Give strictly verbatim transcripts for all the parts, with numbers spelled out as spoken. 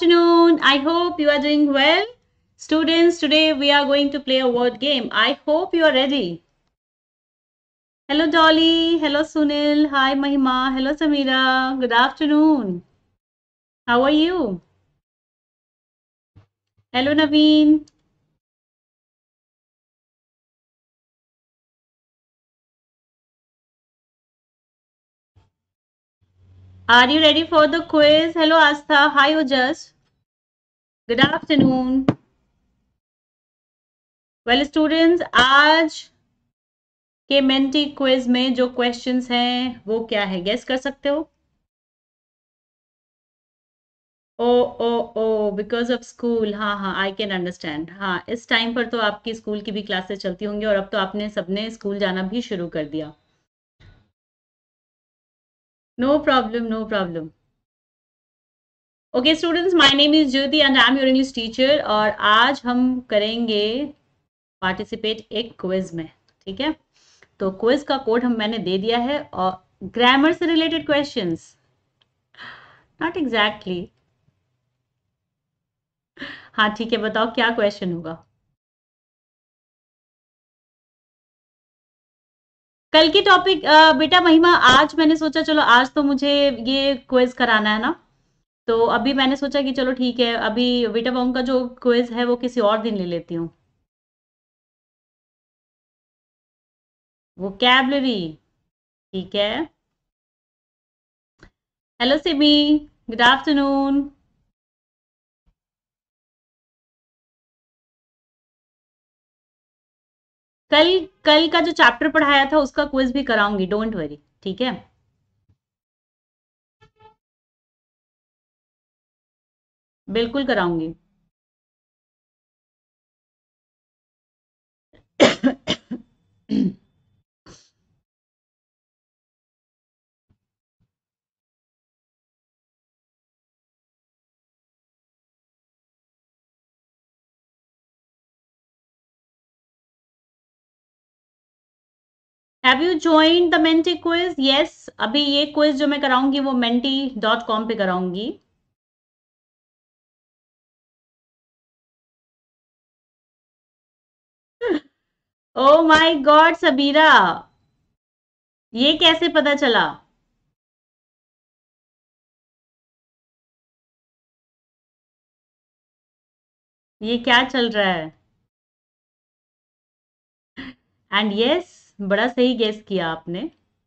afternoon. I hope you are doing well. Students, today we are going to play a word game. I hope you are ready. Hello Dolly. Hello Sunil. Hi Mahima. Hello Samira. Good afternoon. How are you? Hello Naveen. Are you ready for the quiz? Hello Astha. Hi Ojas. Good afternoon. Well students, आज के Menti quiz में जो questions हैं वो क्या है, guess कर सकते हो? Oh oh oh because of school, हाँ हाँ आई कैन अंडरस्टैंड। हाँ, इस टाइम पर तो आपकी स्कूल की भी क्लासेस चलती होंगी और अब तो आपने सबने स्कूल जाना भी शुरू कर दिया। No problem, no problem. Okay students, my name is Jyoti and I am your English teacher और आज हम करेंगे पार्टिसिपेट एक क्विज में। ठीक है, तो क्विज का कोड हम मैंने दे दिया है और ग्रामर से रिलेटेड क्वेश्चंस, नॉट एग्जैक्टली। हाँ ठीक है, बताओ क्या क्वेश्चन होगा? कल की टॉपिक बेटा महिमा, आज मैंने सोचा चलो आज तो मुझे ये क्विज कराना है ना, तो अभी मैंने सोचा कि चलो ठीक है, अभी बेटा बॉम का जो क्विज है वो किसी और दिन ले लेती हूँ। वोकैबुलरी, ठीक है। Hello Simi, good afternoon. कल कल का जो चैप्टर पढ़ाया था उसका क्विज भी कराऊंगी, डोंट वरी, ठीक है। बिल्कुल कराऊंगी। Have you join the Menti quiz? Yes, अभी ये क्विज जो मैं कराऊंगी वो मेंटी डॉट कॉम पे कराऊंगी। ओ माय गॉड सबीरा, ये कैसे पता चला? ये क्या चल रहा है? एंड यस, बड़ा सही गेस किया आपने।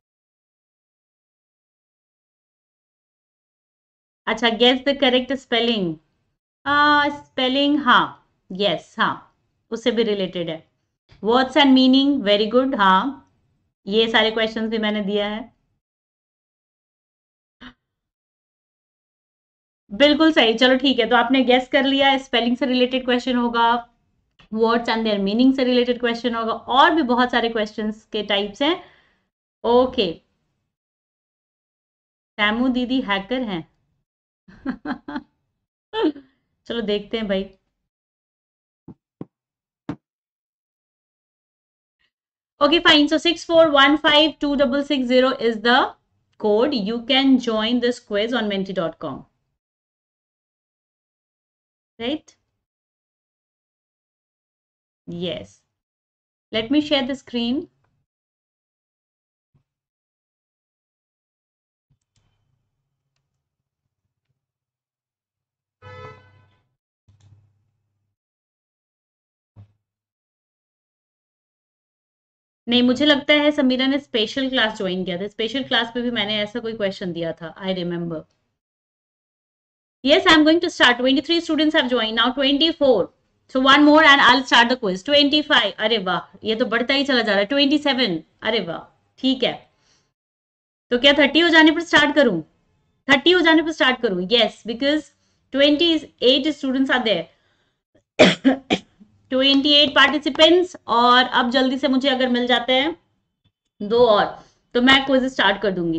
अच्छा, guess the correct spelling. Spelling, हाँ, यस, हाँ, उससे भी रिलेटेड है। Words and meaning, very good, हाँ, ये सारे क्वेश्चंस भी मैंने दिया है। बिल्कुल सही, चलो ठीक है, तो आपने गेस कर लिया, स्पेलिंग से रिलेटेड क्वेश्चन होगा, वर्ड्स एंड देयर मीनिंग से रिलेटेड क्वेश्चन होगा, और भी बहुत सारे क्वेश्चंस के टाइप्स हैं। ओके, सैमू दीदी हैकर हैं। चलो देखते हैं भाई। Okay, fine. So six four one five two six six zero is the code. You can join this quiz on menti dot com. Right? Yes. Let me share the screen. नहीं, मुझे लगता है समीरा ने स्पेशल क्लास ज्वाइन किया था। Special class पे भी मैंने ऐसा कोई क्वेश्चन दिया था, I remember. Yes, I'm going to start. twenty-three students have joined. Now twenty-four. So one more and I'll start the quiz. twenty-five. अरे वाह, ये तो बढ़ता ही चला जा रहा है। twenty-seven. अरे वाह, ठीक है। तो क्या थर्टी हो जाने पर स्टार्ट करूं? थर्टी हो जाने पर स्टार्ट करूं? Yes, because twenty eight students are there. Twenty eight participants, और अब जल्दी से मुझे अगर मिल जाते हैं दो और, तो मैं क्विज स्टार्ट कर दूंगी।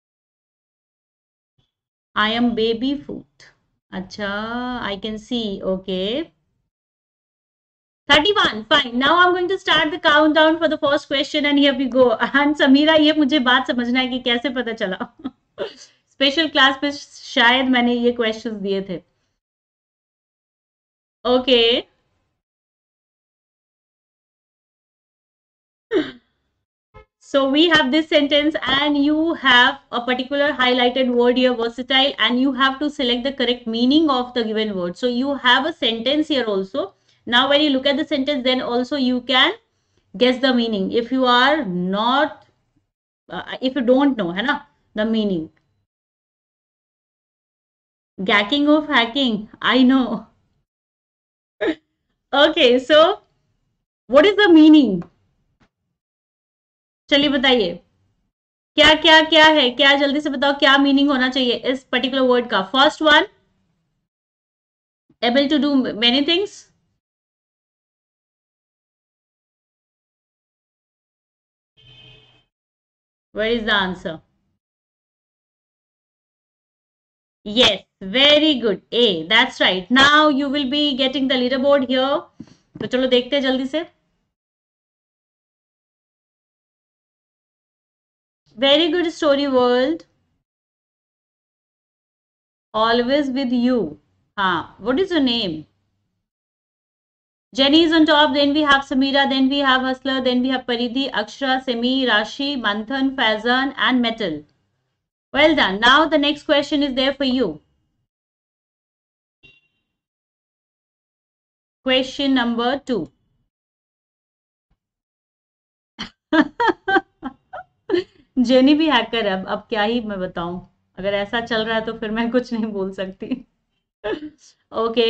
आई एम बेबी फूड, अच्छा, I can see, okay. thirty-one, fine. Now I'm going to start the countdown for the first question and here we go. And Samira, ये मुझे बात समझना है कि कैसे पता चला। स्पेशल क्लास पे शायद मैंने ये क्वेश्चंस दिए थे। Okay. So we have this sentence and you have a particular highlighted word here, versatile, and you have to select the correct meaning of the given word. So you have a sentence here also. Now when you look at the sentence, then also you can guess the meaning. If you are not, uh, if you don't know, है ना, the meaning. Gacking of hacking, I know. Okay, so what is the meaning? चलिए बताइए क्या क्या क्या है, क्या जल्दी से बताओ क्या मीनिंग होना चाहिए इस पर्टिकुलर वर्ड का. First one, able to do many things. Where is the answer? Yes, very good. A, that's right. Now you will be getting the leaderboard here. तो चलो देखते हैं जल्दी से. Very good story world. Always with you. हाँ, what is your name? Jenny is on top. Then we have Samira. Then we have Hustler. Then we have Paridhi, Akshara, Semi, Rashi, Manthan, Faizan, and Metal. Well done. Now the next question is there for you. Question number two. Jenny भी hacker है. अब अब क्या ही मैं बताऊं. अगर ऐसा चल रहा है तो फिर मैं कुछ नहीं बोल सकती. Okay.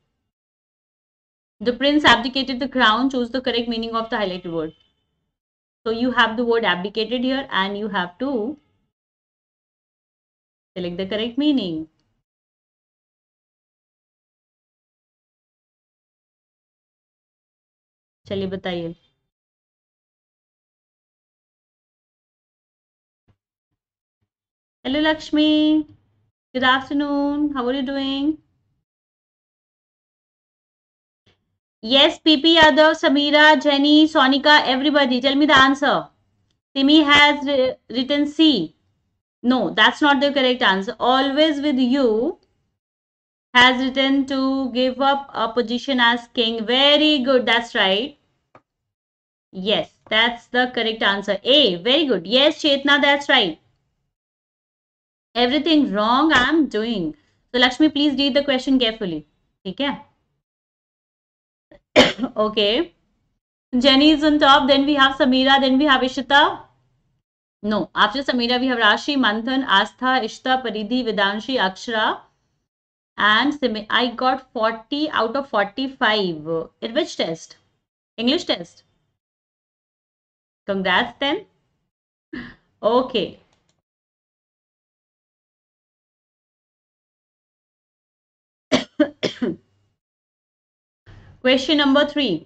The prince abdicated the crown. Choose the correct meaning of the highlighted word. So you have the word abdicated here and you have to select the correct meaning. चलिए बताइए. Hello Lakshmi. Good afternoon. How are you doing? Yes, P P Yadav, Samira, Jenny, Sonika, everybody. Tell me the answer. Simi has written C. No, that's not the correct answer. Always with you has written to give up a position as king. Very good. That's right. Yes, that's the correct answer. A. Very good. Yes, Chetna, that's right. Everything wrong I'm doing. So Lakshmi, please read the question carefully. Okay. Okay. Jenny is on top. Then we have Samira. Then we have Ishita. No, after Samira we have Rashi, Manthan, Astha, Ishta, Paridhi, Vedanshi, Akshara, and Simi. I got forty out of forty-five. In which test? English test. Congrats then. Okay. Question number three.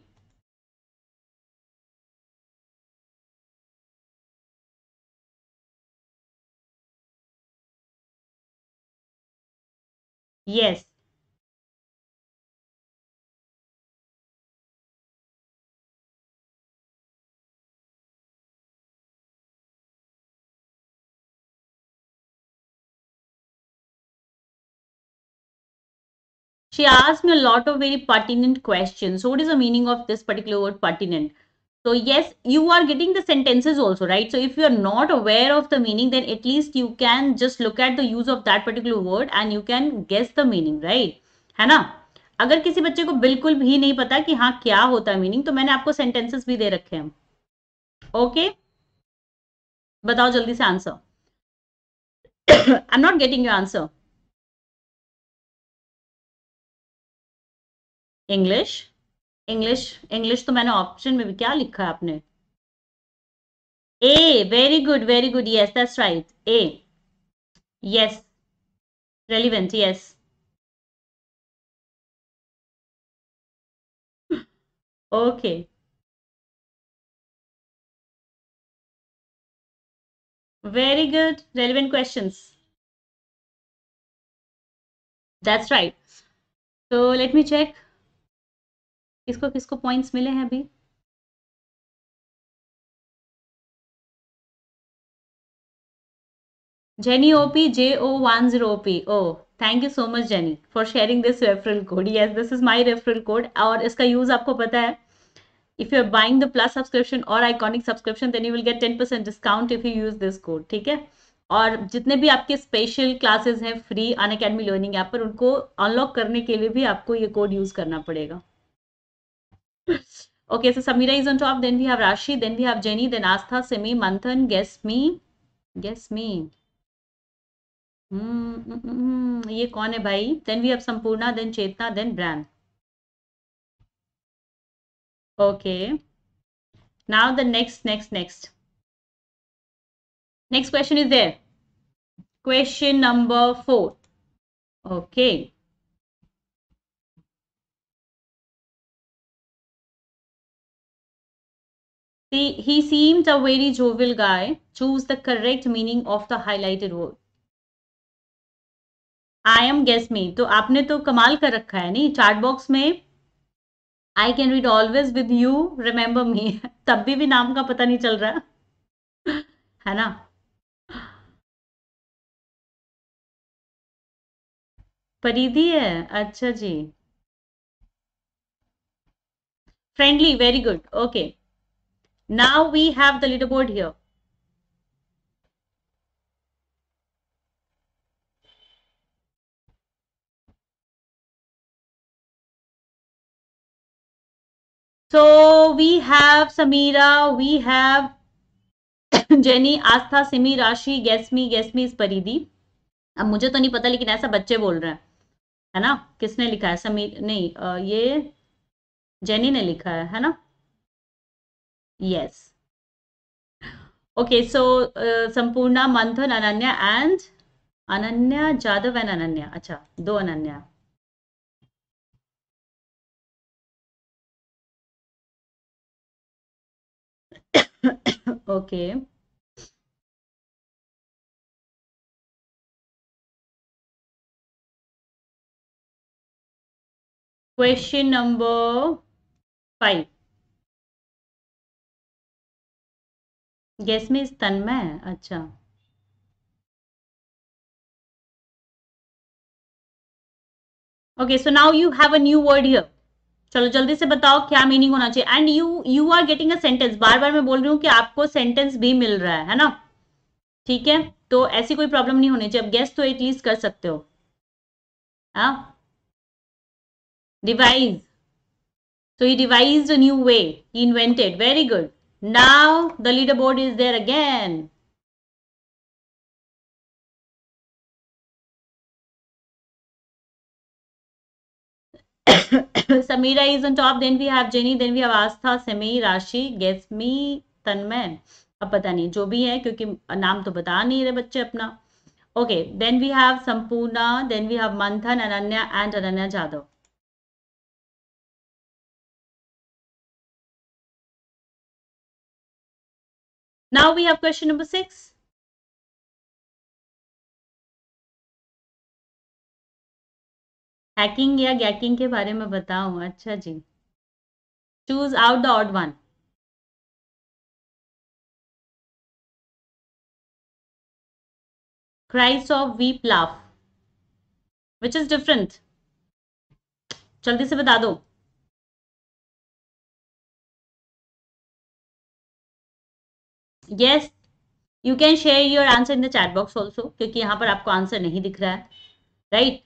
Yes. She asked me a lot of very pertinent questions. So what is the meaning of this particular word pertinent? So yes, you are getting the sentences also, right? So if you are not aware of the meaning, then at least you can just look at the use of that particular word and you can guess the meaning, right? है ना? अगर किसी बच्चे को बिल्कुल भी नहीं पता कि हाँ क्या होता है मीनिंग, तो मैंने आपको सेंटेंसेस भी दे रखे हैं. ओके, बताओ जल्दी से answer. I am not getting your answer. English. English English तो मैंने ऑप्शन में भी क्या लिखा है आपने. A. Very good, very good. Yes, that's right. A. Yes. Relevant. Yes. Okay. Very good. Relevant questions. That's right. So let me check. किसको किसको points मिले हैं अभी? Jenny O P, J O one zero O P. Oh, thank you so much Jenny for sharing this referral code. Yes, this is my referral code और इसका use आपको पता है. If you are buying the plus subscription or iconic subscription, then you will get ten percent discount if you use this code. ठीक है. और जितने भी आपके स्पेशल क्लासेस हैं फ्री अनअकैडमी लर्निंग ऐप पर, उनको अनलॉक करने के लिए भी आपको ये कोड यूज करना पड़ेगा. Okay, so Samira is on top, then we have Rashi, then we have Jenny, then Astha, Simi, Manthan, guess me, guess me. Hmm, mm, mm, mm, ये कौन है भाई? Then we have Sampurna, then Chetna, then Bran. Okay. Now the next, next, next. Next question is there. Question number four. Okay. See, he seems a very jovial guy. Choose the correct meaning of the highlighted word. I am guess me. तो आपने तो कमाल कर रखा है नहीं chat box में. I can read always with you, remember me. तब भी भी नाम का पता नहीं चल रहा है ना. परिधि है. अच्छा जी. Friendly, very good. Okay. Now we have the leaderboard here. So we have Samira, we have Jenny, Astha, Simi, Rashi, guess me, guess me is परिधि. अब मुझे तो नहीं पता लेकिन ऐसा बच्चे बोल रहे हैं है ना. किसने लिखा है? समीर नहीं, आ, ये जेनी ने लिखा है है ना. Yes. Okay, so Sampurna, Manthan, Ananya and Ananya Jadhav and Ananya. अच्छा, दो Ananya. Okay. Question number five. Guess में इस तन्मय. अच्छा, okay. So now you have a new word here. चलो जल्दी से बताओ क्या मीनिंग होना चाहिए. And you you are getting a sentence. बार बार मैं बोल रही हूँ कि आपको सेंटेंस भी मिल रहा है है ना. ठीक है, तो ऐसी कोई प्रॉब्लम नहीं होनी चाहिए. अब गेस तो एटलीस्ट कर सकते हो. हाँ, devise. So he devised a new way. He invented. Very good. Now the leaderboard is there again. Samira is on top. Then we have Jenny. Then we have Astha, Semi, Rashi. Guess me, Tanmay. अब पता नहीं जो भी है क्योंकि नाम तो बता नहीं रहे बच्चे अपना. Okay. Then we have Sampurna. Then we have Manthan, Ananya, and Ananya Jadhav. Now we have question number six. Hacking या गैकिंग के बारे में बताऊं. अच्छा जी. Choose out the odd one. Cries of weep laugh. Which is different? जल्दी से बता दो. Yes, you can share your answer in the chat box also क्योंकि यहाँ पर आपको आंसर नहीं दिख रहा है. Right?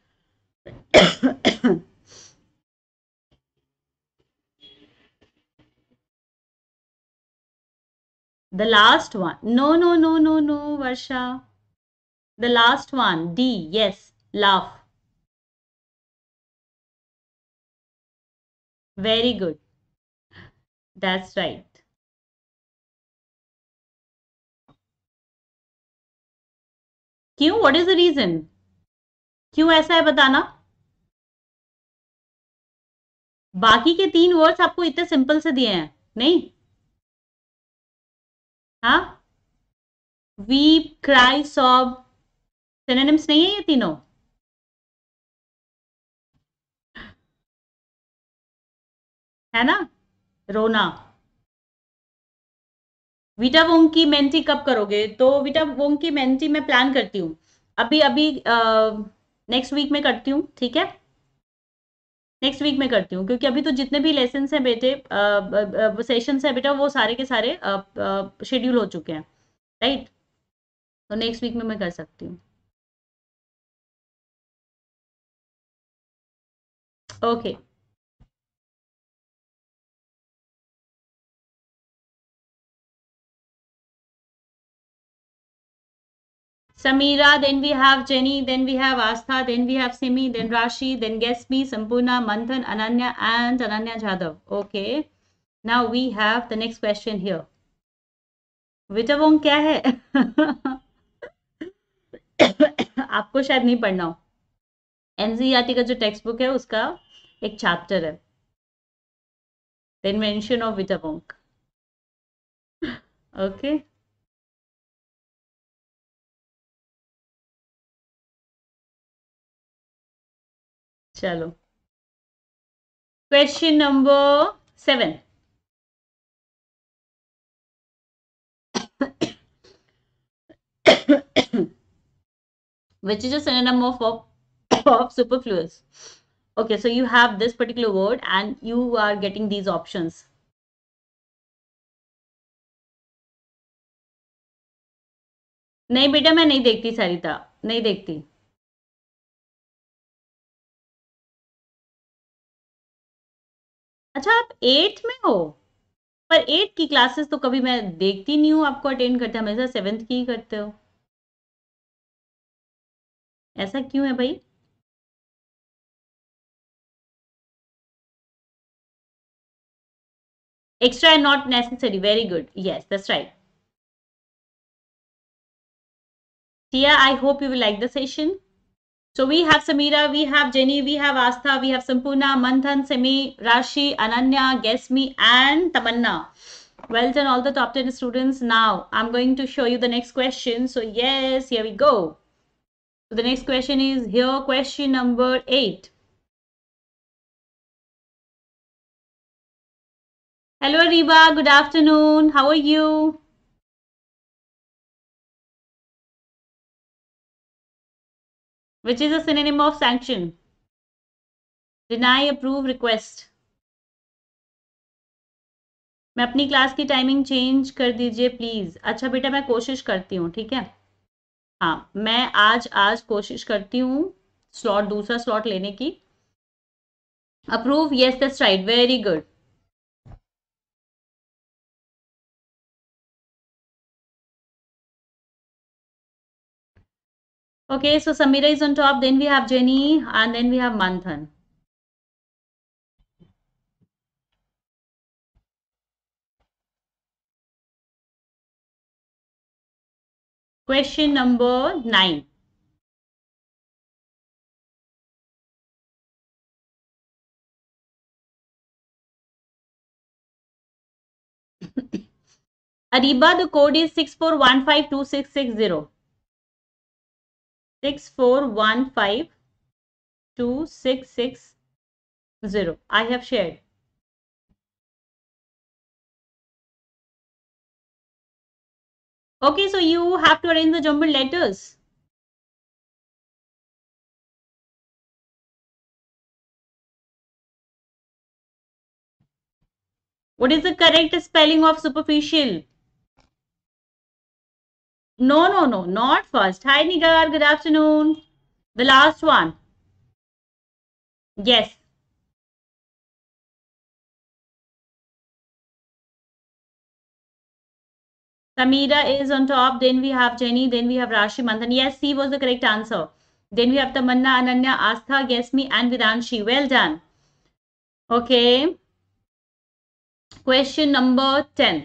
The last one. No, no, no, no, no, Varsha. The last one. D. Yes. Laugh. Very good. That's right. क्यों? What is the reason? क्यों ऐसा है बताना. बाकी के तीन वर्ड्स आपको इतने सिंपल से दिए हैं. नहीं. हाँ, वीप, क्राई, सॉब सिनोनिम्स नहीं है ये तीनों. है ना. रोना. वीटा वोंग की मेंटी कब करोगे? तो वीटा वोंग की मेंटी मैं प्लान करती हूँ. अभी अभी नेक्स्ट वीक में करती हूँ, ठीक है, नेक्स्ट वीक में करती हूँ, क्योंकि अभी तो जितने भी लेसन हैं बेटे, सेशंस है बेटा, वो सारे के सारे शेड्यूल हो चुके हैं, राइट। तो नेक्स्ट वीक में मैं कर सकती हूँ। Okay, Samira, then we have Jenny, then we have Astha, then we have Simi, then Rashi, then Gesmi, Sampurna, Manthan, Ananya, and Ananya Jadhav. Okay. Now we have the next question here. Vita Wonk क्या है? आपको शायद नहीं पढ़ना हो। NCERT का जो text book है उसका एक चैप्टर है, the invention of Vita Wonk. Okay, चलो question number seven. Which is a synonym of, of, of superfluous. Okay, so you have this particular word and you are getting these options. नहीं बेटा, मैं नहीं देखती सरिता, नहीं देखती। अच्छा, आप एट्थ में हो, पर एट्थ की क्लासेस तो कभी मैं देखती नहीं हूँ आपको अटेंड करते, हमेशा सेवेंथ की ही करते हो, ऐसा क्यों है भाई? Extra and not necessary. Very good. Yes, that's right. Tia, I hope you will like the session. So we have Samira, we have Jenny, we have Astha, we have Sampurna, Manthan, Semi, Rashi, Ananya, Gesmi, and Tamanna. Well done, all the top ten students. Now I'm going to show you the next question. So yes, here we go. So the next question is here, question number eight. Hello, Reba. Good afternoon. How are you? Which is a synonym of sanction? Deny, approve, request. मैं अपनी class की timing change कर दीजिए please. अच्छा बेटा, मैं कोशिश करती हूँ, ठीक है। हाँ, मैं आज आज कोशिश करती हूँ स्लॉट, दूसरा स्लॉट लेने की। Approve, yes that's right, very good. Okay, so Samira is on top, then we have Jenny, and then we have Manthan. Question number nine. Ariba, the code is six four one five two six six zero. six four one five two six six zero. I have shared. Okay, so you have to arrange the jumbled letters. What is the correct spelling of superficial? No, no, no, not first. Hi, Nigar. Good afternoon. The last one. Yes. Samira is on top. Then we have Jenny. Then we have Rashi, Manthan. Yes, C was the correct answer. Then we have Tamanna, Ananya, Astha, Gesmi, and Vidanshi. Well done. Okay. Question number ten.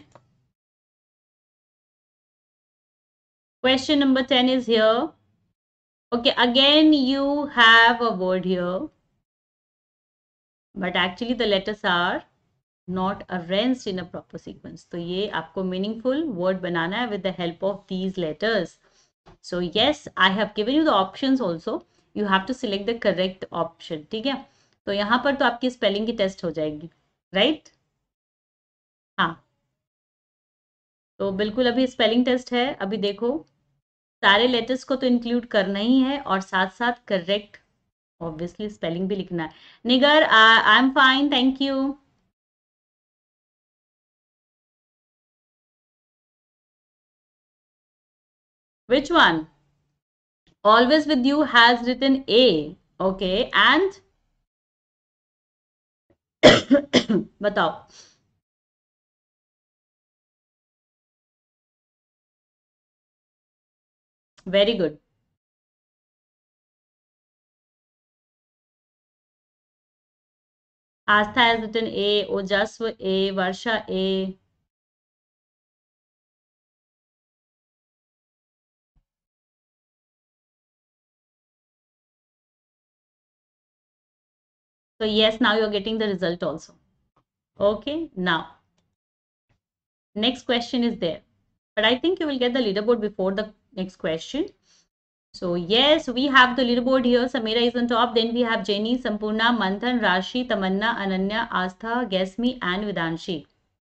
Question number ten is here. Okay, again you have a word here, but actually the letters are not arranged in a proper sequence. तो ये आपको meaningful word बनाना है with the help of these letters. So yes, I have given you the options also. You have to select the correct option. ठीक है, तो यहाँ पर तो आपकी स्पेलिंग की टेस्ट हो जाएगी, राइट? हाँ, तो बिल्कुल अभी स्पेलिंग टेस्ट है, अभी देखो सारे लेटर्स को तो इंक्लूड करना ही है और साथ साथ करेक्ट ऑब्वियसली स्पेलिंग भी लिखना है. Nigar, I am fine, thank you. Which one? Always with you has written A. Okay, and बताओ. Very good. Astha has written A. Ojaswa A. Varsha A. So yes, now you're getting the result also. Okay, now next question is there, but I think you will get the leaderboard before the next question. So yes, we have the leaderboard here. Samira is on top. Then we have Jenny, Sampurna, Manthan, Rashi, Tamanna, Ananya, Astha, Guessme, and Vidanshi.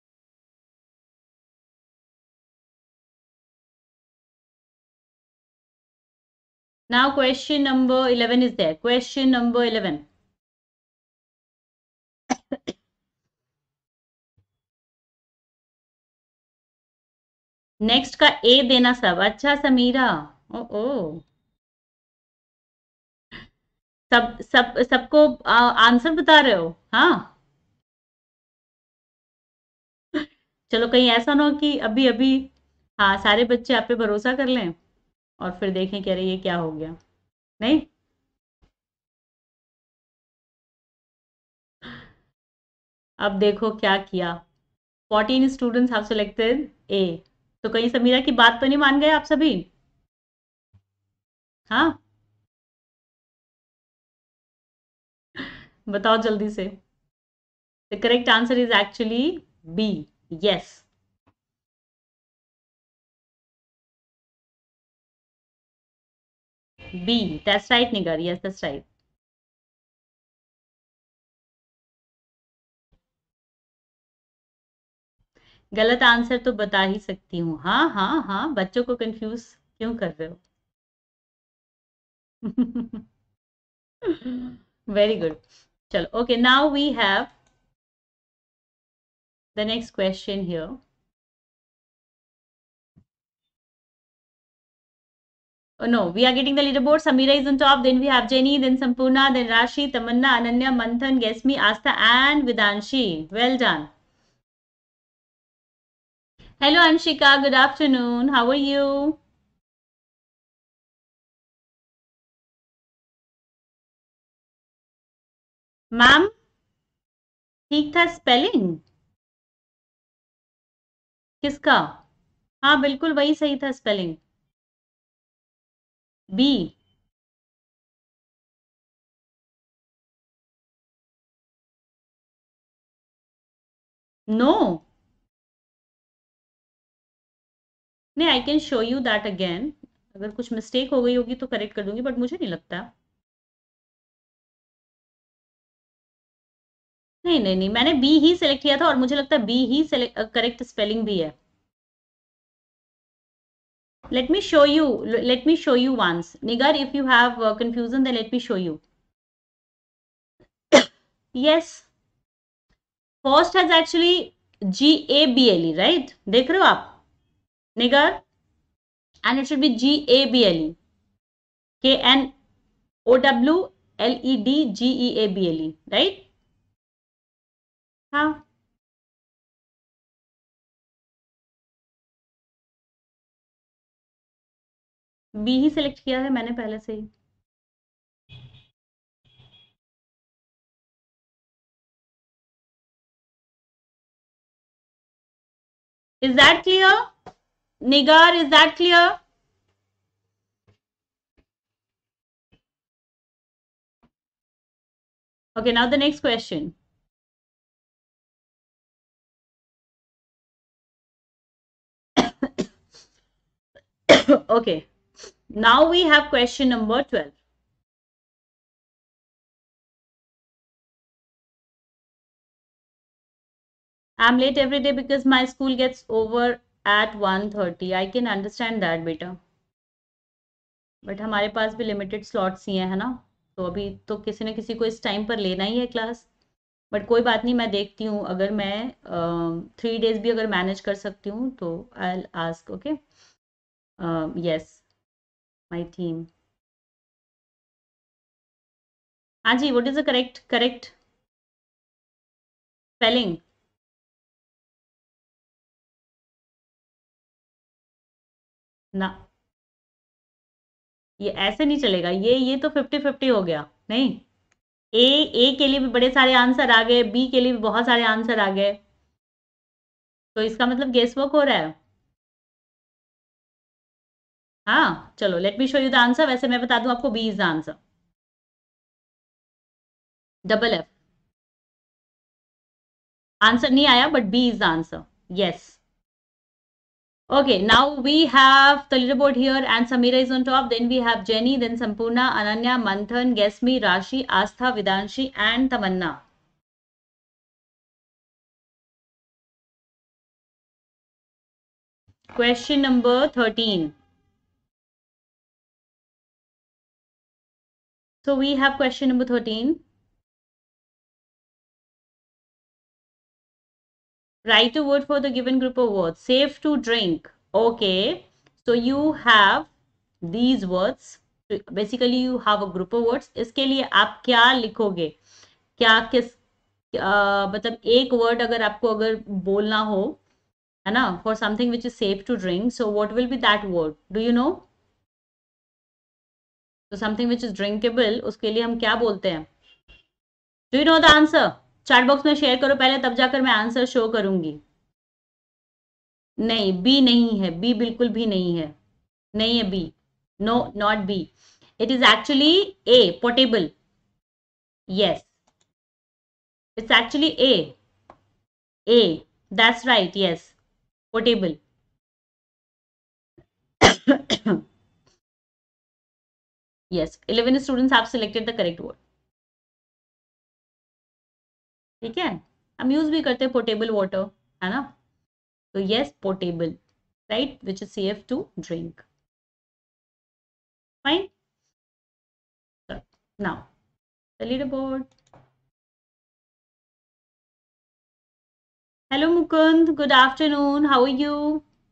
Now question number eleven is there. Question number eleven. Next का A देना सब. अच्छा समीरा, ओ ओ सब सब सबको answer बता रहे हो. हाँ, चलो कहीं ऐसा ना हो कि अभी अभी हाँ सारे बच्चे आप पे भरोसा कर लें और फिर देखें कह रहे ये क्या हो गया. नहीं, अब देखो क्या किया. Fourteen students have selected A. तो कहीं समीरा की बात तो नहीं मान गए आप सभी. हाँ, बताओ जल्दी से. The correct answer is actually B. Yes, B. That's right Nigar. Yes, that's right. गलत आंसर तो बता ही सकती हूँ. हाँ हाँ हाँ, बच्चों को कंफ्यूज क्यों कर रहे हो. Very good. चलो, okay, now we have the next question here. Oh, no, we are getting the leaderboard. Samira is on top. Then we have Jenny, then Sampurna, then Rashi, Tamanna, Ananya, Manthan, Guessme, Astha, and Vidanshi. Well done. Hello, Anshika. Good afternoon. How are you? Ma'am, ठीक था spelling किसका? हाँ बिल्कुल वही सही था spelling. B. No, नहीं, I can show you that again. अगर कुछ मिस्टेक हो गई होगी तो करेक्ट कर दूंगी, बट मुझे नहीं लगता. नहीं नहीं नहीं, मैंने बी ही सेलेक्ट किया था और मुझे लगता है बी ही करेक्ट स्पेलिंग भी है. Let me show you. Let me show you once. Nigar, if you have uh, confusion, then let me show you. Yes. First has actually G A B L E, right? देख रहे हो आप? Nigar? And it should be G A B L E. K N O W L E D G E A B L E, right? हाँ. B ही select किया है मैंने पहले से ही. Is that clear? Nigar, is that clear? Okay, now the next question. Okay, now we have question number twelve. I'm late every day because my school gets over at one thirty. I can understand that, beta. But हमारे पास भी limited slots ही हैं, है ना, तो अभी तो किसी न किसी को इस टाइम पर लेना ही है क्लास। बट कोई बात नहीं, मैं देखती हूँ, अगर मैं थ्री डेज भी अगर मैनेज कर सकती हूँ तो I will ask. Okay, yes, my team. हाँ जी, what is the correct correct spelling? ना, ये ऐसे नहीं चलेगा, ये ये तो फिफ्टी फिफ्टी हो गया। नहीं, ए ए के लिए भी बड़े सारे आंसर आ गए, बी के लिए भी बहुत सारे आंसर आ गए, तो इसका मतलब गेस वर्क हो रहा है। हाँ चलो, let me show you the answer. वैसे मैं बता दूं आपको, B is the answer, double F. Answer नहीं आया, but B is the answer, yes. Okay, now we have the leaderboard here and Samira is on top. Then we have Jenny, then Sampurna, Ananya, Manthan, Gesmi, Rashi, Astha, Vidanshi and Tamanna. Question number thirteen. So we have question number thirteen. Write a word for the given group of words. Safe to drink. Okay. So you have these words. Basically you have a group of words. इसके लिए आप क्या लिखोगे? क्या किस uh, मतलब एक word अगर आपको अगर बोलना हो, है ना, for something which is safe to drink, so what will be that word, do you know? तो समथिंग विच इज ड्रिंकेबल, उसके लिए हम क्या बोलते हैं? Do you know the answer? Chat box में शेयर करो पहले, तब जाकर मैं आंसर शो करूंगी। नहीं, बी नहीं है, बी बिल्कुल भी नहीं है, नहीं है B, no not B, it is actually A, portable. Yes, it's actually A, A, that's right, yes, portable. yes, eleven students have selected the correct word. ठीक है, हम यूज भी करते हैं पोर्टेबल वाटर, है ना, तो yes, portable, right, which is safe to drink. Fine, now the leaderboard. Hello Mukund, good afternoon, how are you?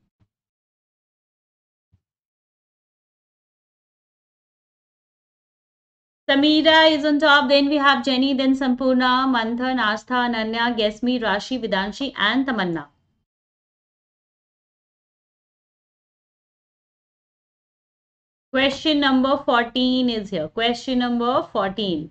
Samira is on top, then we have Jenny, then Sampurna, Manthan, Astha, Ananya, Gesmi, Rashi, Vidanshi and Tamanna. Question number fourteen is here. Question number fourteen.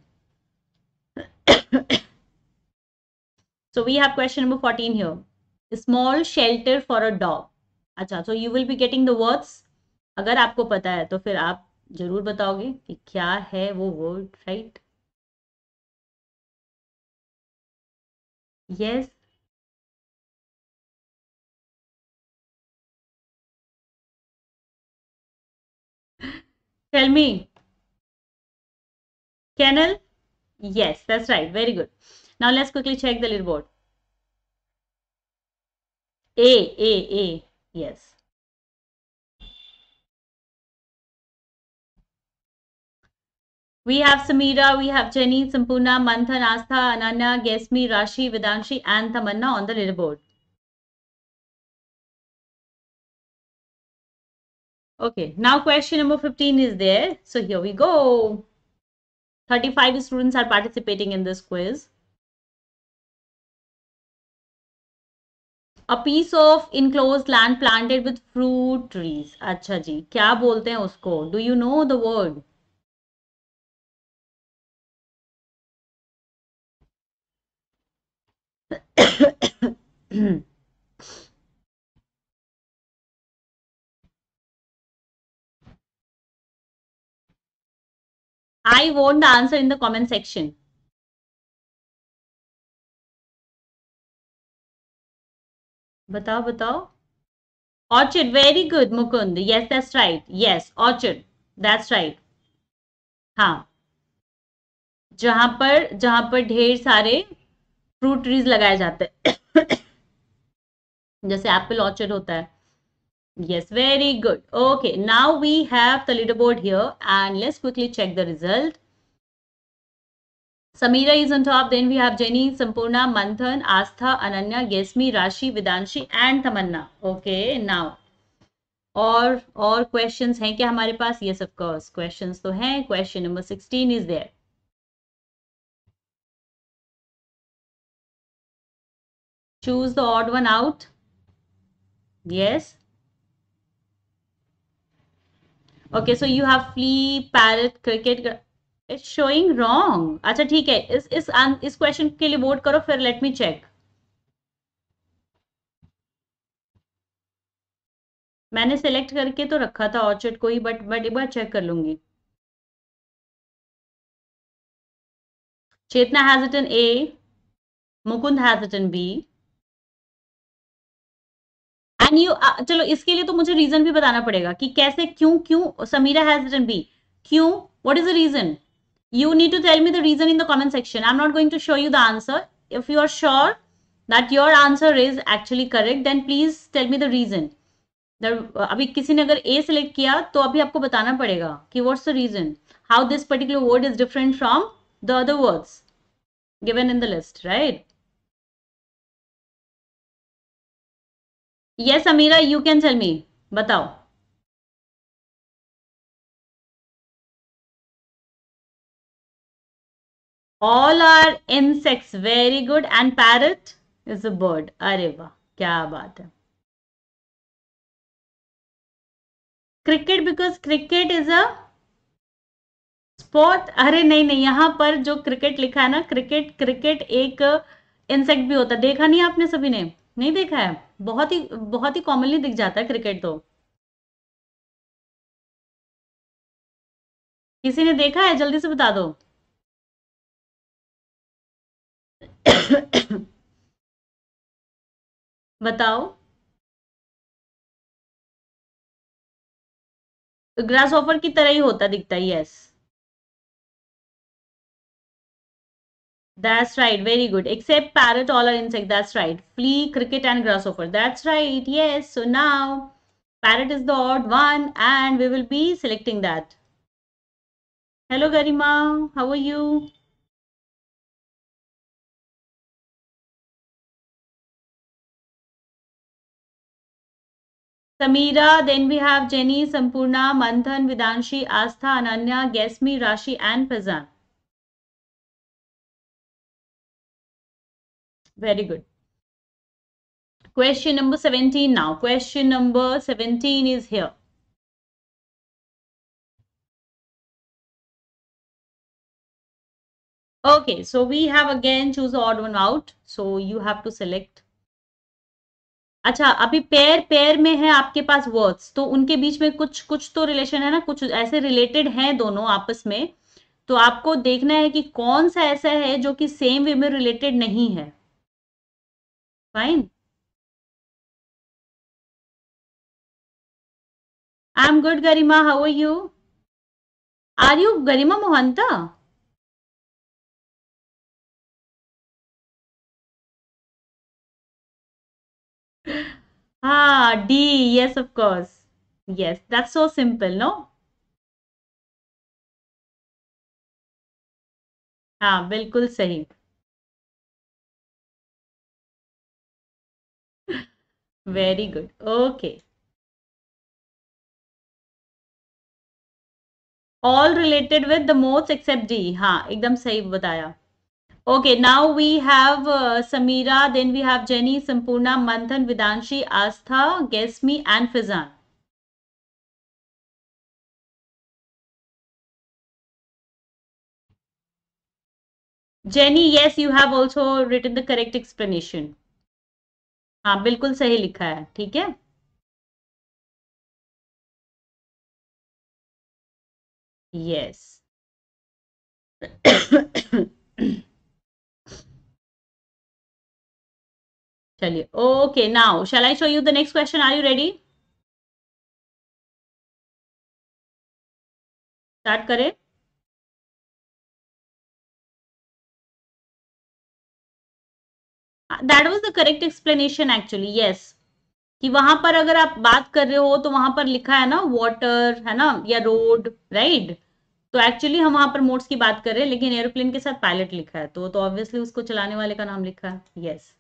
So we have question number fourteen here. A small shelter for a dog. अच्छा, so you will be getting the words. अगर आपको पता है तो फिर आप जरूर बताओगे कि क्या है वो word, right? Yes, tell me. Kennel? Yes, that's right. Very good. Now let's quickly check the leaderboard. A, A, A. Yes. We have Samira, we have Jenny, Sampurna, Manthan, Astha, Ananya, Gesmi, Rashi, Vidanshi and Tamanna on the leaderboard. Okay, now question number fifteen is there. So here we go. thirty-five students are participating in this quiz. A piece of enclosed land planted with fruit trees. अच्छा जी, क्या बोलते हैं उसको? Do you know the word? I want the answer in the comment section. बताओ बताओ। Orchard, very good Mukund. Yes, that's right. Yes, orchard. That's right. हाँ, जहां पर जहां पर ढेर सारे फ्रूट ट्रीज लगाए जाते हैं जैसे एप्पल ऑर्चर्ड होता है, Yes, very good. Okay, now we have the leaderboard here and let's quickly check the result. Samira is on top, then we have Jenny, Sampurna, Manthan, Astha, Ananya, Gesmi, Rashi, Vidanshi and Tamanna. Okay, now और और questions हैं क्या हमारे पास? Yes of course questions तो हैं. Question number sixteen is there. Choose the odd one out. Yes. Okay, so you have flea, parrot, cricket. It's showing wrong. अच्छा ठीक है, इस इस इस क्वेश्चन के लिए वोट करो, फिर लेट मी चेक. मैंने सिलेक्ट करके तो रखा था ऑर्चिड को ही, बट बट एक बार चेक कर लूंगी. Chetna has it in A, Mukund has it in B. And you चलो इसके लिए तो मुझे रीजन भी बताना पड़ेगा कि कैसे, क्यों क्यों Samira has it in B, क्यों, what is the reason? You need to tell me the reason in the comment section. I'm not going to show you the answer. If you are sure that your answer is actually correct, then please tell me the reason. अभी किसी ने अगर A select किया तो अभी आपको बताना पड़ेगा कि what's the reason, how this particular word is different from the other words given in the list, right? Yes, Amira, you can tell me. बताओ. All are insects. Very good. And parrot is a bird. अरे वाह, क्या बात है. Cricket, because cricket is a sport. अरे नहीं नहीं, यहाँ पर जो क्रिकेट लिखा है ना, क्रिकेट क्रिकेट एक इंसेक्ट भी होता है. देखा नहीं आपने सभी ने? नहीं देखा है? बहुत ही बहुत ही कॉमनली दिख जाता है क्रिकेट. तो किसी ने देखा है? जल्दी से बता दो. बताओ. ग्रास ऑफर की तरह ही होता दिखता है. Yes, that's right, very good. Except parrot, all are insect. That's right. Flea, cricket and grasshopper. That's right. Yes, so now parrot is the odd one and we will be selecting that. Hello Garima, how are you? Samira, then we have Jenny, Sampurna, Manthan, Vidanshi, Astha, Ananya, Gesmi, Rashi and Fazan. Very good. Question number seventeen now. Question number seventeen is here. Okay, so we have again choose the odd one out. So you have to select. अच्छा, अभी pair pair में है आपके पास words, तो उनके बीच में कुछ कुछ तो रिलेशन है ना, कुछ ऐसे रिलेटेड हैं दोनों आपस में. तो आपको देखना है कि कौन सा ऐसा है जो कि सेम वे में रिलेटेड नहीं है. Fine. I am good Garima, how are you? Are you Garima Mohanta? हाँ, D. Yes of course. Yes, that's so simple, no? हाँ, बिल्कुल सही. Very good. Okay, all related with the most except D. हाँ, एकदम सही बताया. Okay, now we have uh, Samira, then we have Jenny, Sampurna, Manthan, Vidanshi, Astha, Gesmi and Fizan. Jenny, yes, you have also written the correct explanation. हाँ, बिल्कुल सही लिखा है. ठीक है. Yes. चलिए. Okay, now shall I show you the next question? Are you ready? Start करें. That was the correct explanation actually. Yes. कि वहां पर अगर आप बात कर रहे हो तो वहां पर लिखा है ना वाटर, है ना, या रोड, राइट। तो एक्चुअली हम वहां पर मोड्स की बात कर रहे हैं, लेकिन एरोप्लेन के साथ पायलट लिखा है, तो तो ऑब्वियसली उसको चलाने वाले का नाम लिखा है। Yes.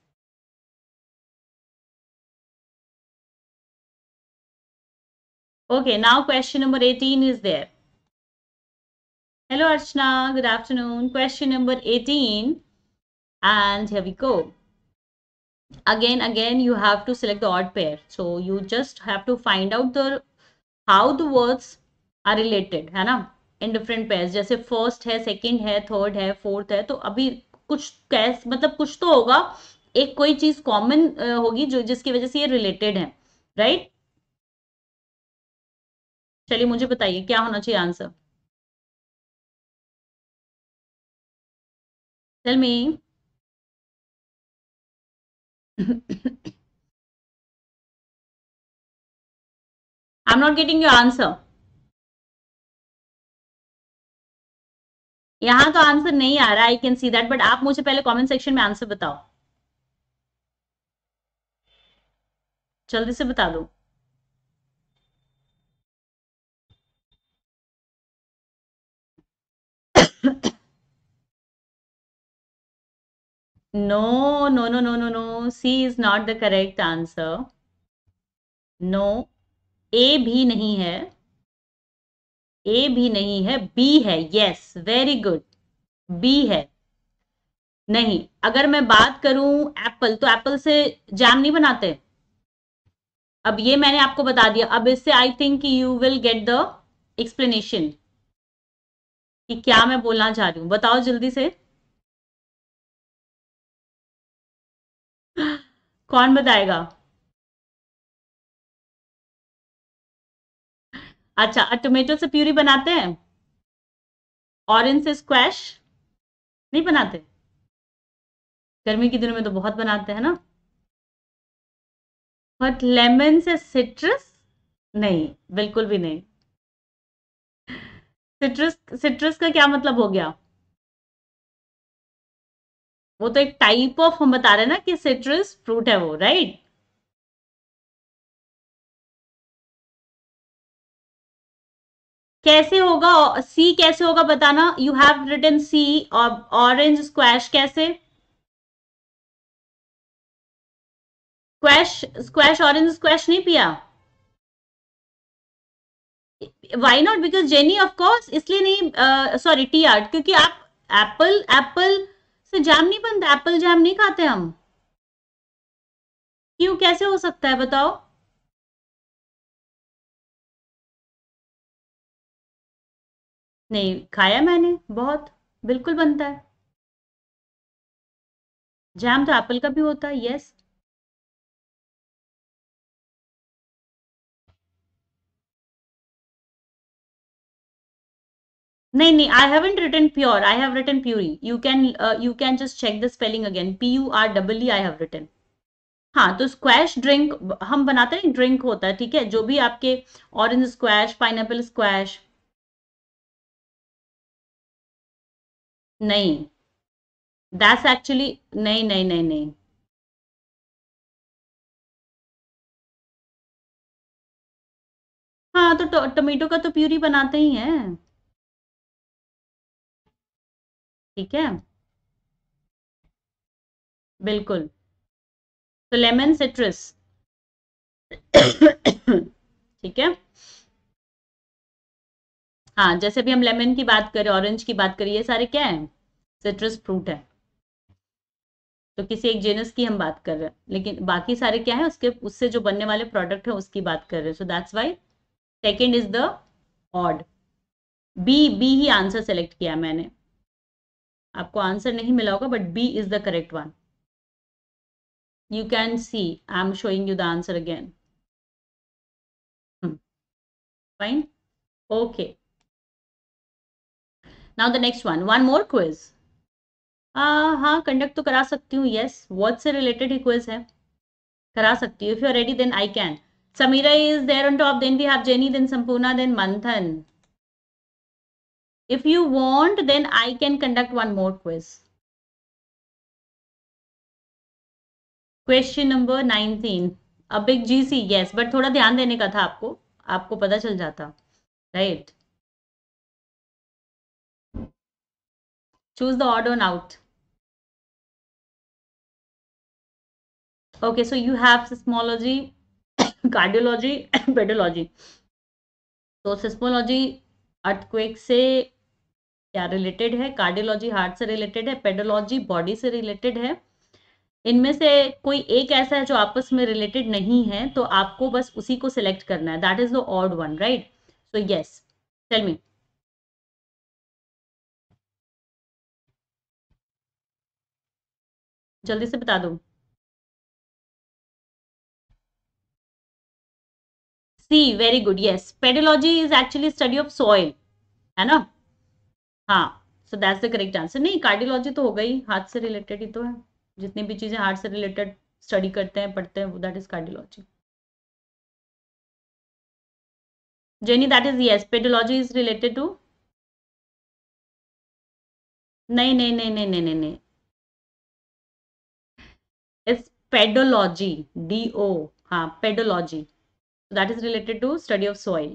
Okay, now question number eighteen is there. Hello Archana, good afternoon. Question number eighteen, and here we go. Again, again, you have to select the odd pair. So you just have to find out the how the words are related, है ना, in different pairs. जैसे first है, second है, third है, fourth है, तो अभी कुछ कैस मतलब कुछ तो होगा, एक कोई चीज कॉमन होगी जो जिसकी वजह से ये रिलेटेड है, राइट। चलिए मुझे बताइए क्या होना चाहिए answer. Tell me. I am not getting your answer. यहां तो आंसर नहीं आ रहा, I can see that, but आप मुझे पहले कमेंट सेक्शन में आंसर बताओ, जल्दी से बता दो। No, no, no, no, no, no. C is not the correct answer. No, A भी नहीं है, A भी नहीं है, B है। Yes, very good. B है। नहीं, अगर मैं बात करूं एप्पल, तो एप्पल से जैम नहीं बनाते। अब ये मैंने आपको बता दिया, अब इससे I think you will get the explanation कि क्या मैं बोलना चाह रही हूं। बताओ जल्दी से। कौन बताएगा? अच्छा, टोमेटो से प्यूरी बनाते हैं, ऑरेंज से स्क्वैश नहीं बनाते। गर्मी के दिनों में तो बहुत बनाते हैं ना। बट लेमन से सिट्रस? नहीं, बिल्कुल भी नहीं। सिट्रस, सिट्रस का क्या मतलब हो गया? वो तो एक टाइप ऑफ, हम बता रहे हैं ना कि सिट्रस फ्रूट है वो, राइट। कैसे होगा? सी कैसे होगा बताना। You have written C. और ऑरेंज स्क्वैश कैसे? स्क्वैश, स्क्वैश ऑरेंज स्क्वैश नहीं पिया? Why not? Because Jenny of course इसलिए नहीं, सॉरी टी आर्ट, क्योंकि आप एप्पल, एप्पल से जैम नहीं बनता, एप्पल जैम नहीं खाते हम। क्यों, कैसे हो सकता है बताओ। नहीं खाया मैंने, बहुत, बिल्कुल बनता है। जैम तो एप्पल का भी होता है, यस। नहीं नहीं, I haven't written pure, I have written puree. You can you can just check the spelling again, P U R double E I have written. हाँ, तो स्क्वैश ड्रिंक हम बनाते हैं, ड्रिंक होता है, ठीक है, जो भी आपके ऑरेंज स्क्वैश, पाइनएप्पल स्क्वैश। नहीं, दैट्स एक्चुअली, नहीं नहीं नहीं नहीं। हाँ, तो टोमेटो का तो प्यूरी बनाते ही हैं, ठीक है, बिल्कुल। तो लेमन, सिट्रस। ठीक है। हाँ, जैसे भी हम लेमन की बात करें, ऑरेंज की बात करें, ये सारे क्या है? सिट्रस फ्रूट है। तो किसी एक जेनस की हम बात कर रहे हैं, लेकिन बाकी सारे क्या है, उसके उससे जो बनने वाले प्रोडक्ट है उसकी बात कर रहे हैं। So that's why second is the odd. B, B ही आंसर सेलेक्ट किया मैंने। आपको आंसर नहीं मिला होगा, but B is the correct one. You can see, I am showing you the answer again. Fine, okay. Now the next one, one more quiz. हाँ, conduct तो करा सकती हूँ, यस, वर्ड से रिलेटेड ही क्विज है, करा सकती हूँ। If you are ready then I can. Samira is there on top, then we have Jenny, then Sampurna, then Manthan. If you want, then I can conduct one more quiz. Question number nineteen. A big जीसी, yes, but थोड़ा ध्यान देने का था आपको, आपको पता चल जाता, right? Choose the odd one out. Okay, so you have seismology, cardiology, pedology. तो सिस्मोलॉजी अर्थक्वेक से क्या रिलेटेड है, कार्डियोलॉजी हार्ट से रिलेटेड है, पेडोलॉजी बॉडी से रिलेटेड है. इनमें से कोई एक ऐसा है जो आपस में रिलेटेड नहीं है, तो आपको बस उसी को सिलेक्ट करना है. That is the odd one, right? So yes, tell me. जल्दी से बता दो. C, very good, yes. Pedology is actually study of soil, है ना? हाँ, so that's the correct answer. नहीं, कार्डियोलॉजी तो हो गई, हार्ट से रिलेटेड ही तो है. जितनी भी चीजें हार्ट से रिलेटेड स्टडी करते हैं, पढ़ते हैं, that is cardiology. Jenny, that is yes, pedology is related to. नहीं नहीं नहीं नहीं नहीं नहीं नहीं, इट्स पेडोलॉजी, डी ओ. हाँ, pedology, that is related to study of soil.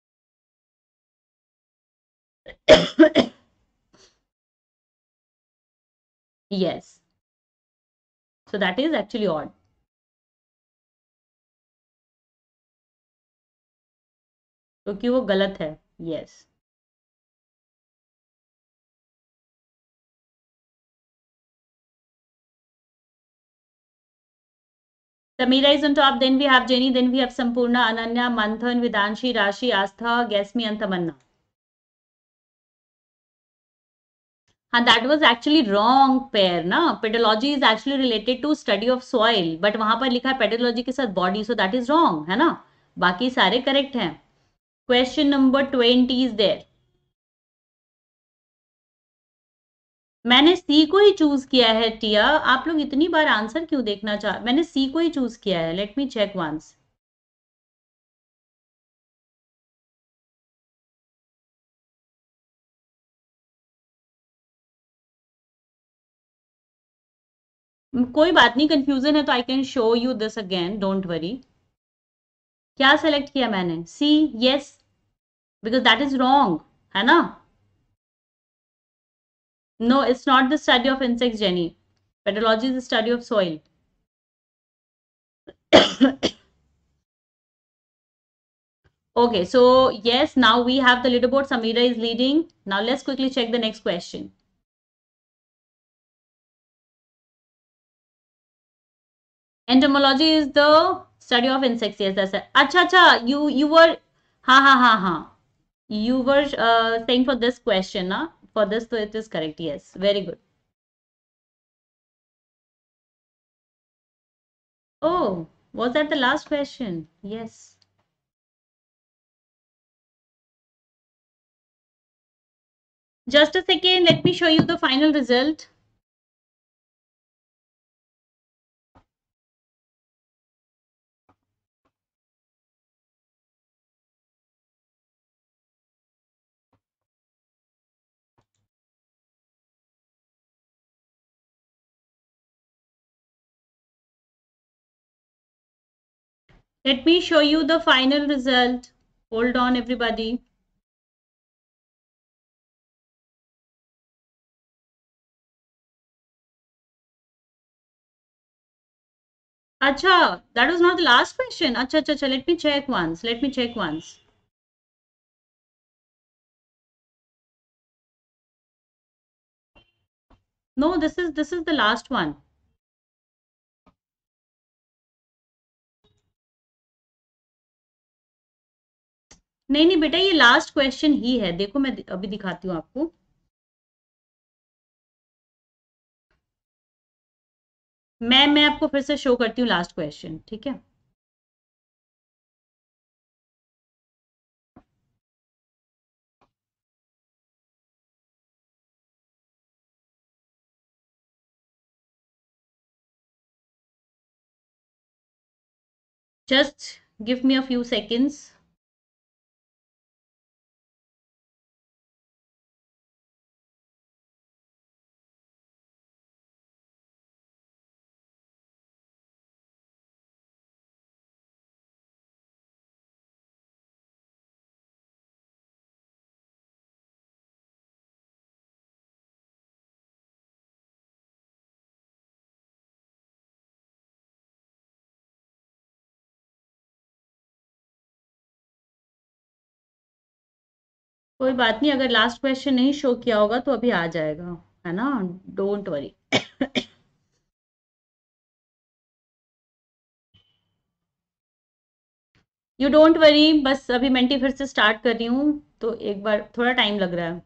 Yes, so that is actually odd. क्योंकि वो गलत है. Yes. Samira is on top, then we have Jenny, then we have Sampurna, Ananya, Manthan, Vidanshi, Rashi, Astha, Guess Me, and Tamanna. हाँ, that was actually wrong pair ना. Pedology is actually related to study of soil, but वहां पर लिखा है pedology के साथ body, so that is wrong, है ना? बाकी सारे correct हैं. Question number twenty is there. मैंने सी को ही चूज किया है टिया. आप लोग इतनी बार आंसर क्यों देखना चाह, मैंने सी को ही चूज किया है. Let me check once. कोई बात नहीं, कंफ्यूजन है तो I can show you this again, don't worry. क्या सेलेक्ट किया मैंने? C, yes, because that is wrong, है ना? No, it's not the study of insects, Jenny. Pedology is the study of soil. Okay, so yes, now we have the leaderboard. Samira is leading. Now let's quickly check the next question. Entomology is the study of insects. Yes, that's it. Acha, acha, you you were, ha ha ha ha. You were uh, saying for this question, na? For this, so it is correct. Yes, very good. Oh, was that the last question? Yes. Just a second. Let me show you the final result. Let me show you the final result. Hold on, everybody. Acha, that was not the last question. Acha, acha, acha. Let me check once. Let me check once. No, this is this is the last one. नहीं नहीं बेटा, ये last question ही है. देखो, मैं अभी दिखाती हूँ आपको. मैं मैं आपको फिर से शो करती हूँ लास्ट क्वेश्चन, ठीक है? Just give me a few seconds. कोई बात नहीं, अगर लास्ट क्वेश्चन नहीं शो किया होगा तो अभी आ जाएगा, है ना, don't worry. You don't worry, बस अभी मेंटी फिर से स्टार्ट कर रही हूँ तो एक बार थोड़ा टाइम लग रहा है।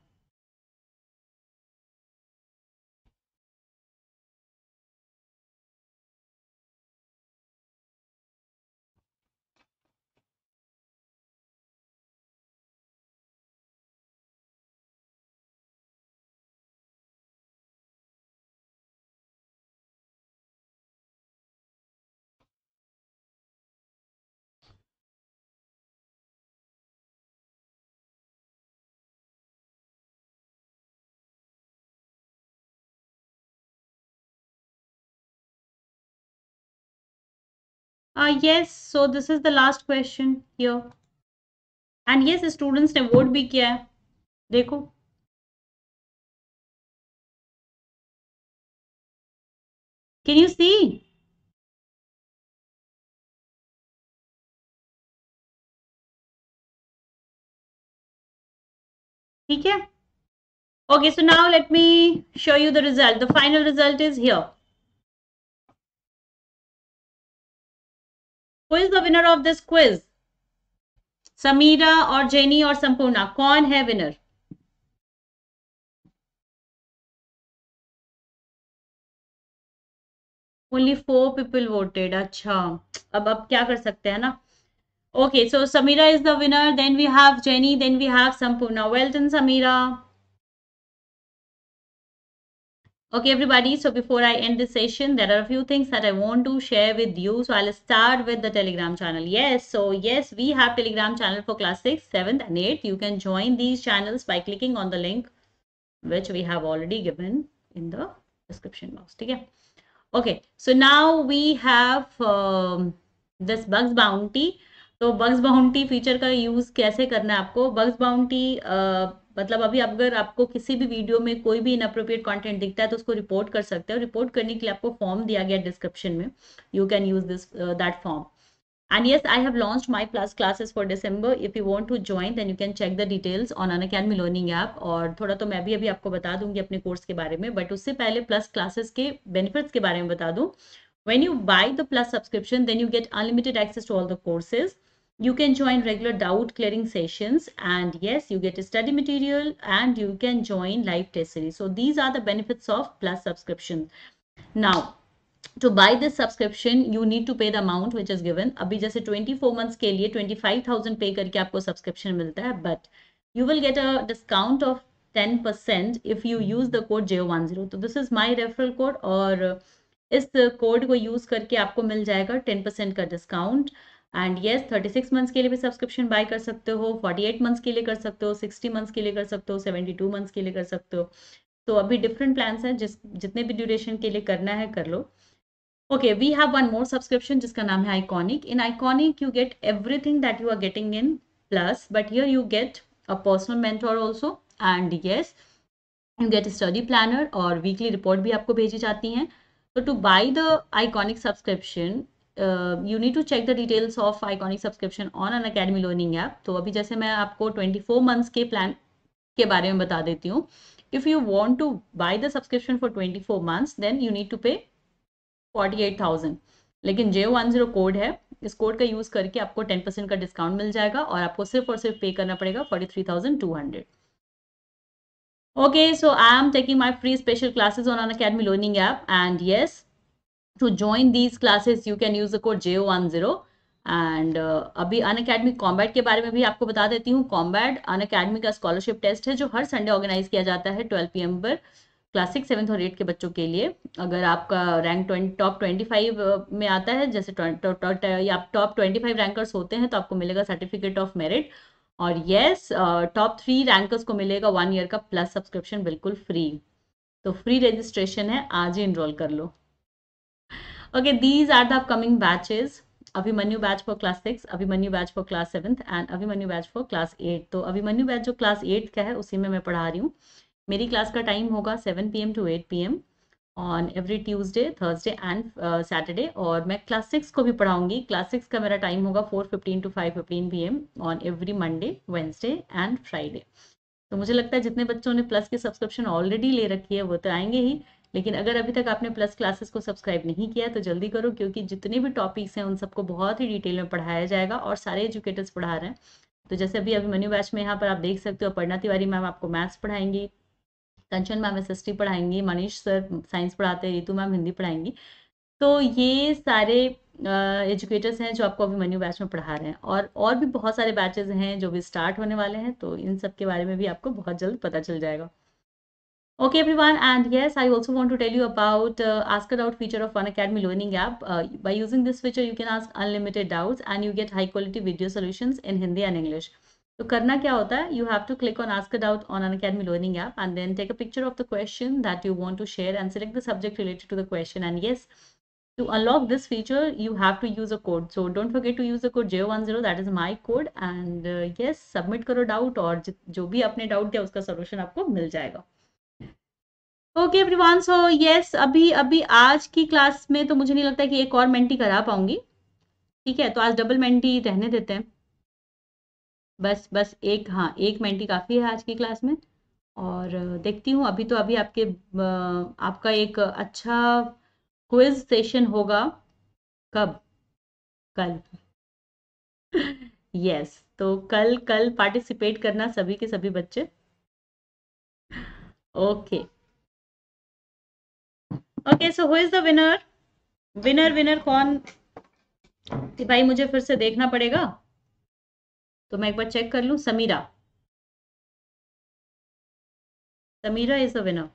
Uh, yes, so this is the last question here. And yes, students ने वोट भी किया है, देखो। Can you see? ठीक है। Okay, so now let me show you the result. The final result is here. Who is the winner of this quiz? Samira और jenny और संपूर्णा, कौन है winner? Only four people voted, अच्छा। अब अब क्या कर सकते हैं ना। Okay, so Samira is the winner, then we have Jenny, then we have Sampurna. Well done Samira. Okay, everybody. So before I end this session, there are a few things that I want to share with you. So I'll start with the Telegram channel. Yes, so yes, we have Telegram channel for class six, seventh, and eighth. You can join these channels by clicking on the link, which we have already given in the description box. Okay. Okay. So now we have um, this Bugs Bounty. तो bugs bounty feature का use कैसे करना है आपको? Bugs bounty मतलब अभी अगर आपको किसी भी वीडियो में कोई भी इनअप्रोप्रिएट कंटेंट दिखता है तो उसको रिपोर्ट कर सकते हो। रिपोर्ट करने के लिए आपको फॉर्म दिया गया डिस्क्रिप्शन में, you can use this that form. And yes, I have launched my plus classes for December. If you want to join, then you can check the details on Unacademy Learning app. और थोड़ा तो मैं भी अभी आपको बता दूंगी अपने कोर्स के बारे में, बट उससे पहले प्लस क्लासेस के बेनिफिट्स के बारे में बता दूं। When you buy the plus subscription, then you get unlimited access to all the courses. You can join regular doubt clearing sessions, and yes, you get study material and you can join live test series. So these are the benefits of plus subscription. Now, to buy this subscription you need to pay the amount which is given. अभी जैसे twenty-four months के लिए twenty-five thousand पे करके आपको subscription मिलता है, but you will get a discount of ten percent if you use the code J O ten. तो this is my referral code और इस कोड को यूज करके आपको मिल जाएगा ten percent का discount. And yes, thirty-six months के लिए भी सब्सक्रिप्शन बाय कर सकते हो, forty-eight मंथ्स के लिए कर सकते हो, sixty मंथ्स के लिए कर सकते हो, seventy-two मंथ्स के लिए कर सकते हो। तो अभी डिफरेंट प्लान्स हैं, जिस जितने भी ड्यूरेशन के लिए करना है कर लो। Okay, we have one more subscription जिसका नाम है Iconic. In Iconic, you get everything that you are getting in Plus, but here you get a personal mentor also, and yes, you get a study planner और weekly report भी आपको भेजी जाती हैं। So to buy the Iconic subscription, uh, you need to check the details of Iconic subscription on Unacademy Learning app. तो अभी जैसे मैं आपको twenty-four months के प्लान के बारे में बता देती हूँ। If you want to buy the subscription for twenty-four months, then you need to pay forty-eight thousand, लेकिन J O ten कोड है, इस कोड का यूज करके आपको ten percent का डिस्काउंट मिल जाएगा और आपको सिर्फ और सिर्फ पे करना पड़ेगा forty-three thousand two hundred. Okay, so I am taking my free special classes on Unacademy Learning app, and yes, to join these classes you can use the code J O ten. And uh, अभी Unacademy combat के बारे में भी आपको बता देती हूँ। Combat Unacademy का स्कॉलरशिप टेस्ट है जो हर संडे ऑर्गेनाइज किया जाता है twelve p m पर क्लास सिक्स सेवन्थ और एट के बच्चों के लिए। अगर आपका रैंक टॉप पच्चीस में आता है, जैसे या आप टॉप पच्चीस रैंकर्स होते हैं, तो आपको मिलेगा सर्टिफिकेट ऑफ मेरिट। और येस, टॉप थ्री रैंकर्स को मिलेगा वन ईयर का प्लस सब्सक्रिप्शन बिल्कुल फ्री। तो फ्री रजिस्ट्रेशन है, आज ही इनरोल कर लो। Okay, these are the upcoming batches. Abhimanyu batch for class six, Abhimanyu batch for class seventh and Abhimanyu batch for class eight. तो अभिमन्यु बैच जो क्लास एट का है उसी में मैं पढ़ा रही हूँ। मेरी क्लास का टाइम होगा seven p m to eight p m on every Tuesday, Thursday and Saturday. और मैं क्लास सिक्स को भी पढ़ाऊंगी। क्लास सिक्स का मेरा टाइम होगा four fifteen to five fifteen p m on every Monday, Wednesday and Friday. तो मुझे लगता है जितने बच्चों ने प्लस की सब्सक्रिप्शन ऑलरेडी ले रखी है वो तो आएंगे ही, लेकिन अगर अभी तक आपने प्लस क्लासेस को सब्सक्राइब नहीं किया है तो जल्दी करो, क्योंकि जितने भी टॉपिक्स हैं उन सबको बहुत ही डिटेल में पढ़ाया जाएगा और सारे एजुकेटर्स पढ़ा रहे हैं। तो जैसे अभी अभिमन्यु बैच में यहाँ पर आप देख सकते हो, अपर्णा तिवारी मैम आपको मैथ्स पढ़ाएंगी, Kanchan ma'am S S T पढ़ाएंगी, मनीष सर साइंस पढ़ाते हैं, रितु मैम हिंदी पढ़ाएंगी। तो ये सारे एजुकेटर्स हैं जो आपको अभिमन्यु बैच में पढ़ा रहे हैं, और और भी बहुत सारे बैचेस हैं जो भी स्टार्ट होने वाले हैं, तो इन सब के बारे में भी आपको बहुत जल्द पता चल जाएगा। Okay, everyone, and yes, I also want to tell you about uh, Ask a Doubt feature of Unacademy Learning app. Uh, by using this feature, you can ask unlimited doubts and you get high quality video solutions in Hindi and English. तो करना क्या होता है, you have to click on Ask a Doubt on Unacademy Learning app and then take a picture of the question that you want to share and select the subject related to the question. And yes, to unlock this feature, you have to use a code. So don't forget to use the code J O one zero, that is my code. And uh, yes, submit करो doubt और जो भी आपने doubt किया उसका solution आपको मिल जाएगा। Okay everyone, so yes, अभी अभी आज की क्लास में तो मुझे नहीं लगता कि एक और मेंटी करा पाऊंगी, ठीक है, तो आज डबल मेंटी रहने देते हैं, बस बस एक, हाँ एक मेंटी काफ़ी है आज की क्लास में। और देखती हूँ, अभी तो अभी आपके आपका एक अच्छा क्विज सेशन होगा, कब, कल यस yes, तो कल कल पार्टिसिपेट करना सभी के सभी बच्चे। Okay okay, so who is the winner, winner winner कौन, भाई मुझे फिर से देखना पड़ेगा, तो मैं एक बार चेक कर लूं। Samira, Samira is the winner.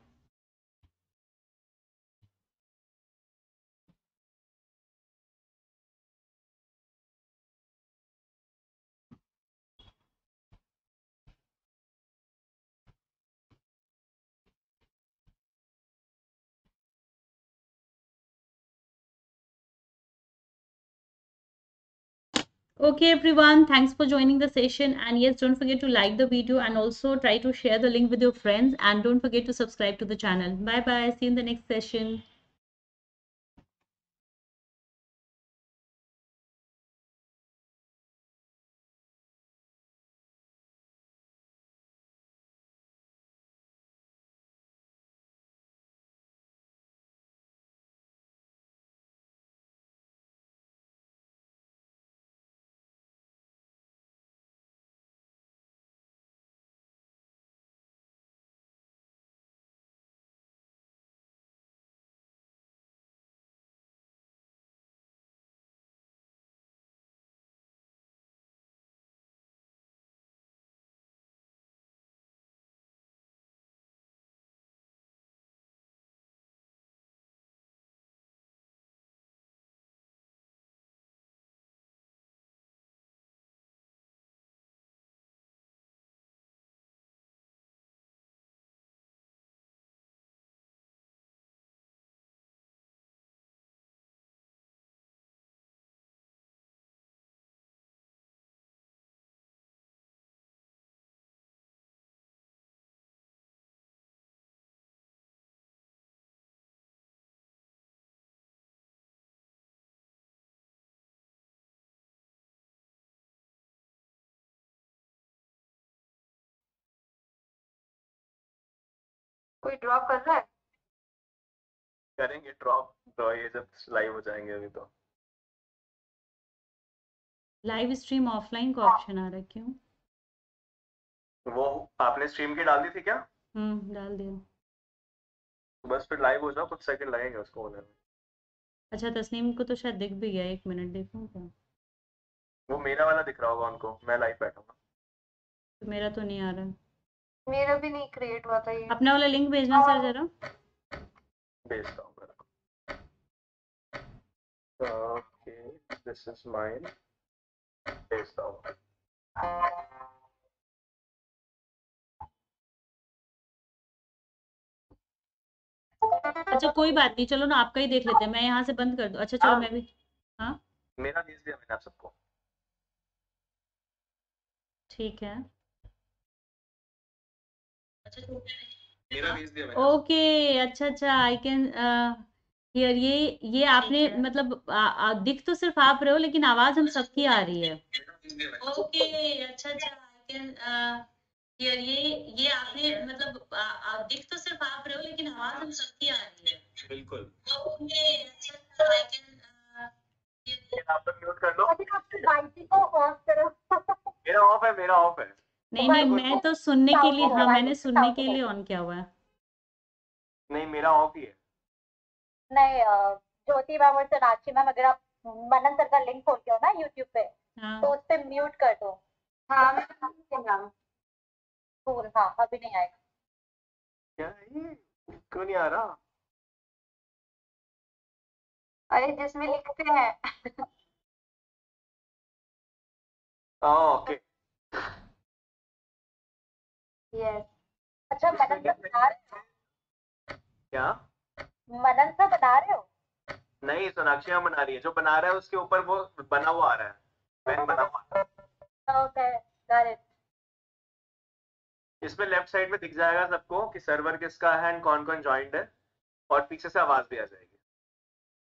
Okay everyone, thanks for joining the session, and yes, don't forget to like the video and also try to share the link with your friends, and don't forget to subscribe to the channel. Bye bye, see you in the next session. कोई drop कर रहा है? करेंगे drop तो ये जब live हो जाएंगे, अभी तो लाइव स्ट्रीम ऑफलाइन का ऑप्शन आ रहा है, क्यों? वो आपने स्ट्रीम की डाल दी थी क्या? हम्म, डाल दिया। बस फिर लाइव हो जाओ, कुछ सेकंड लगेंगे उसको होने में। अच्छा, तस्नीम को तो शायद दिख भी गया, एक मिनट देखूं क्या? वो मेरा वाला दिख रहा होगा उनको, मैं लाइव बैठूंगा। तो मेरा तो नहीं आ रहा। मेरा भी नहीं क्रिएट हुआ था ये। अपना वाला लिंक भेजना सर जरा। भेजता हूँ मैं। ओके, दिस इज माइन, भेजता हूँ। अच्छा कोई बात नहीं, चलो ना आपका ही देख लेते हैं, मैं यहाँ से बंद कर दूँ। अच्छा चलो, हाँ। मैं भी, हाँ मेरा भेज दिया मैंने आप सबको। ठीक है। मेरा भेज दिया मैंने। ओके, अच्छा अच्छा, आई कैन हियर, ये ये आपने ठीक है। मतलब आ, आ, दिख तो सिर्फ आप रहे हो, लेकिन आवाज हम सबकी आ रही है। ओके, अच्छा अच्छा, आई कैन यार ये ये आपने मतलब आ, आ, दिख तो सिर्फ आप रहे हो लेकिन आवाज हम सबकी आ रही है। बिल्कुल। तो उनमें अच्छा I can, आ, ये- आप लोग म्यूट कर लो। अभी आपकी बाइक को ऑफ करो। मेरा ऑफ है, मेरा ऑफ है। नहीं नहीं, मैं तो सुनने के लिए, हाँ मैंने सुनने के लिए नहीं ऑन किया हुआ है। नहीं, मेरा ऑफ ही है। अ, ज्योति मैम और सोनाक्षी मैम, अगर आप मनन सर का लिंक खोल के हो ना यूट्यूब पे, हाँ तो उस पे म्यूट कर दो। हाँ मैम, कूल। हाँ अभी नहीं आएगा। क्या ये क्यों नहीं आ रहा? अरे जिसमें लिखते हैं। ओके। यस। अच्छा मनन सर बना रहे हो? क्या? मनन सर बना रहे हो? नहीं, सोनाक्षी मैम बना रही है। जो बना रहा है उसके ऊपर वो बना हुआ आ रहा है, पेन बना हुआ। Okay, got it. इसमें लेफ्ट साइड में दिख जाएगा सबको कि सर्वर किसका है एंड कौन कौन ज्वाइंट है, और पीछे से आवाज भी आ जाएगी।